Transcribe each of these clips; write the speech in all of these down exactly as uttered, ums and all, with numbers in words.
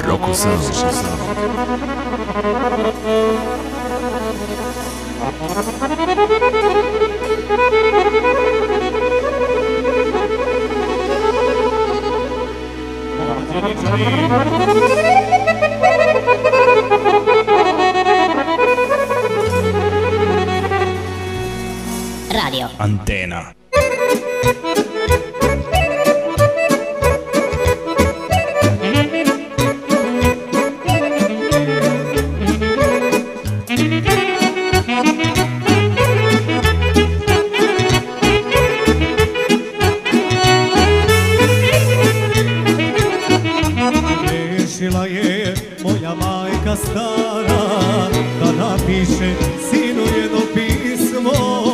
Maroko Sound. Radio Antena. Rešila je moja majka stara da napiše sinu jedno pismo.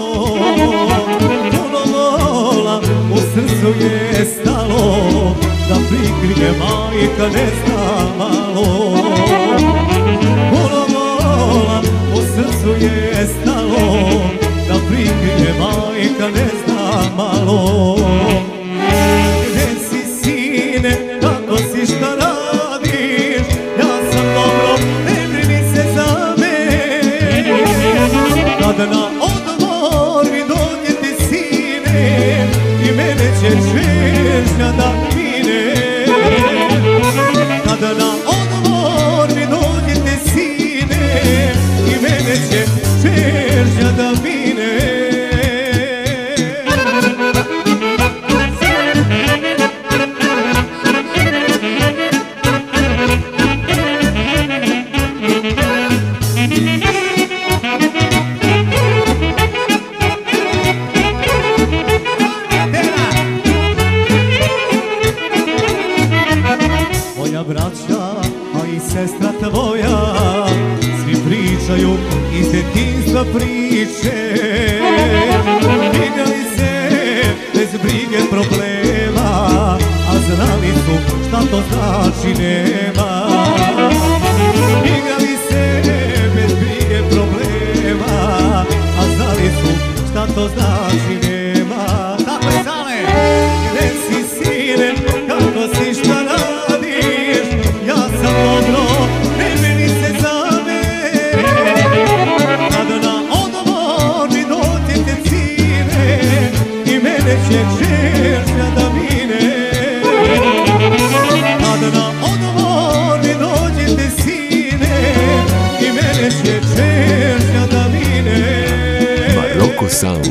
Puno vola u srcu je stalo, da prikrije majka ne zna malo. Puno vola u srcu je stalo, da prikrije majka ne zna malo. Gde si sine, kako si, šta radiš? Ja sam dobro, ne brini se za me. Kada na odmor mi dođete sine, i mene će čežnja da mine. Kada na odmor mi dođete sine, i mene će čežnja da mine. Braća, a i sestra tvoja, svi pričaju iz detinjstva priče. Igrali se bez brige problema, a znali su šta to znači nema. Igrali se bez brige problema, a znali su šta to znači nema. Tako je, Zale! Gde si sine, kako si, šta radiš? Ja sam dobro, ne brini se za me. Kada na odmor mi dođete sine, i mene će čežnja da mine. Kada na odmor mi dođete sine, i mene će čežnja da mine. Maroko Sound.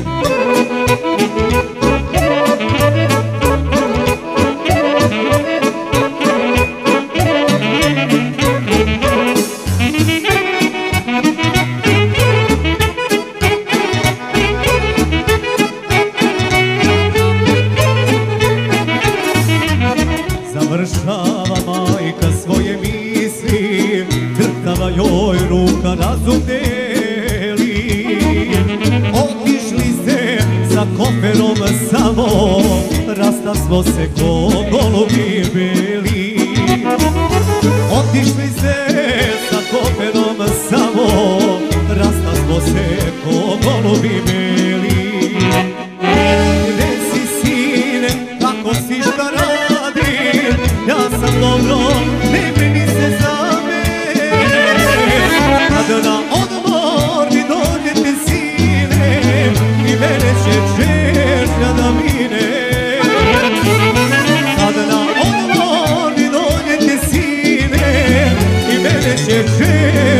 Završava majka svoje misli, crkava joj ruka razum deli. Otišli se sa koferom samo, rastasmo se ko golubi beli. Otišli se sa koferom samo, rastasmo se ko golubi beli. Gde si sine, kako si, šta radiš? Ja sam dobro, ne brini se za me. Kada na odmor mi dođete sine, i mene će čežnja da mine. Kada na odmor mi dođete sine, i mene će čežnja